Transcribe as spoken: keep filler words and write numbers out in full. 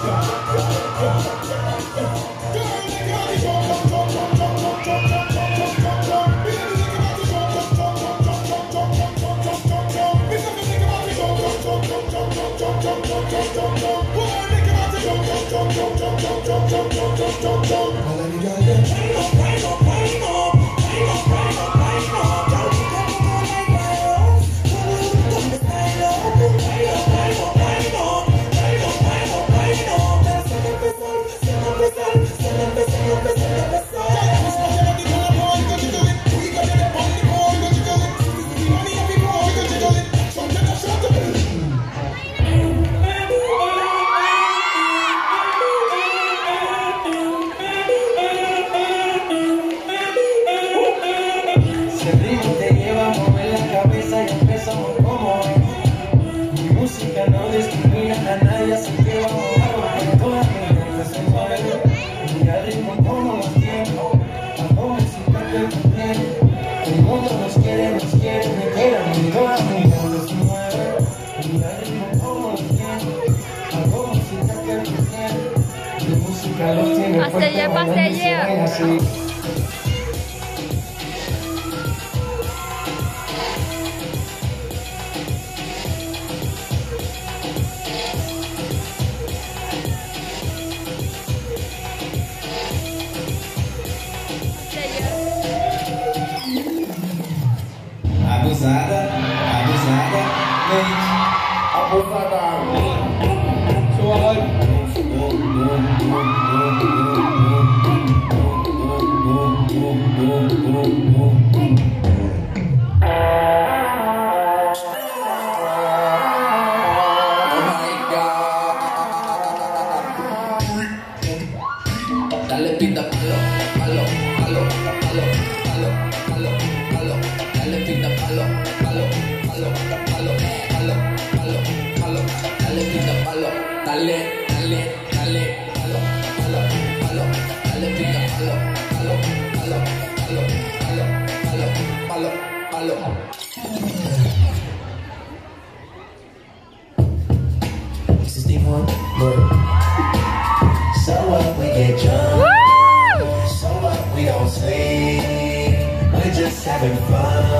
Pase allá, pase allá. Abusada, abusada, mente, abusada. Suave. Dale pinta palo, palo, palo, palo, palo, palo, palo. Dale pinta palo, palo, palo, palo, palo, palo, palo. Dale pinta palo, dale, dale, dale, palo, palo, palo. Dale pinta palo, palo, palo, palo, palo, palo, palo, palo. This is the one word. So what, we get drunk. Woo! So what, we don't sleep. We're just having fun.